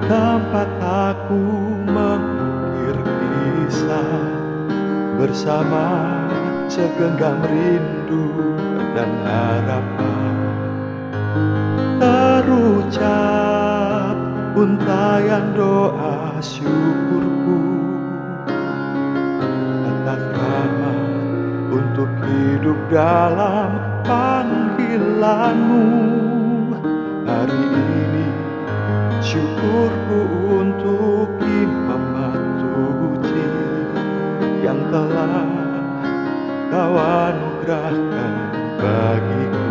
tempat aku mengukir kisah bersama segenggam rindu dan harapan. Terucap untayan doa syukurku atas rahmat untuk hidup dalam panggilanmu. Hari ini syukurku untuk Imam Matuci yang telah Kau anugerahkan bagiku.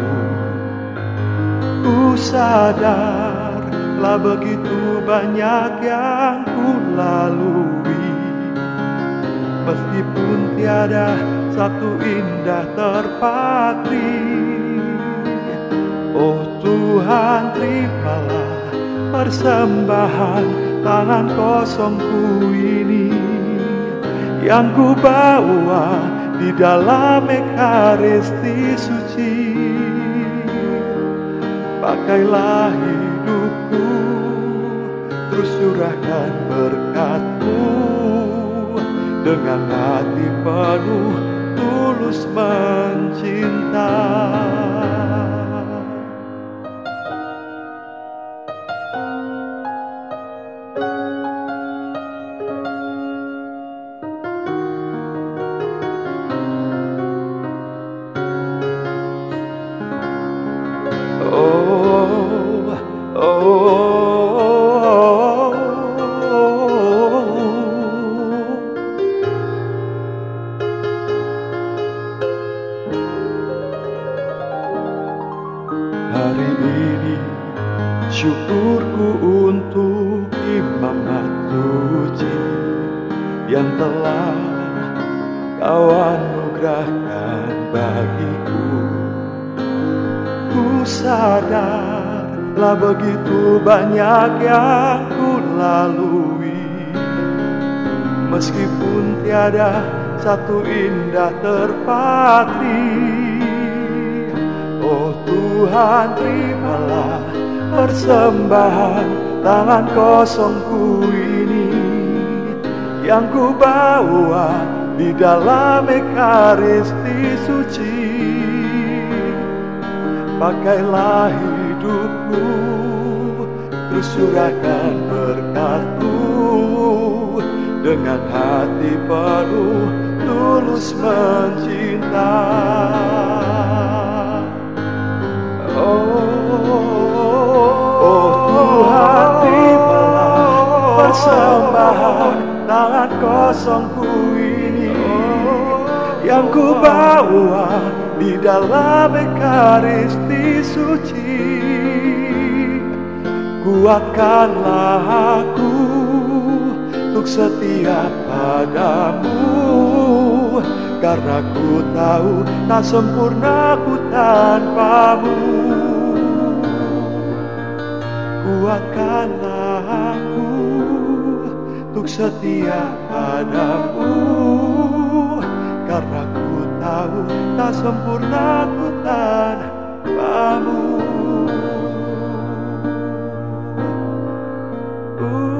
Ku sadarlah begitu banyak yang ku lalui, meskipun tiada satu indah terpatri. Oh Tuhan, terimalah persembahan tangan kosongku ini yang ku bawa di dalam ekaristi suci. Pakailah hidupku, terus curahkan berkat-Mu dengan hati penuh tulus mencinta. Hari ini syukurku untuk Imam Matuci yang telah Kau anugerahkan bagiku. Ku sadarlah begitu banyak yang ku lalui, meskipun tiada satu indah terpatri. Oh Tuhan, terimalah persembahan tangan kosongku ini yang ku bawa di dalam ekaristi suci. Pakailah hidupku, terus curahkan berkat-Mu dengan hati penuh tulus mencinta. Oh Tuhan, terimalah persembahan tangan kosongku ini yang ku bawa di dalam ekaristi suci. Kuatkanlah aku untuk setia padamu, karena ku tahu tak sempurna ku tanpamu. Kuatkanlah aku untuk setia padamu, karena ku tahu tak sempurna ku tanpamu.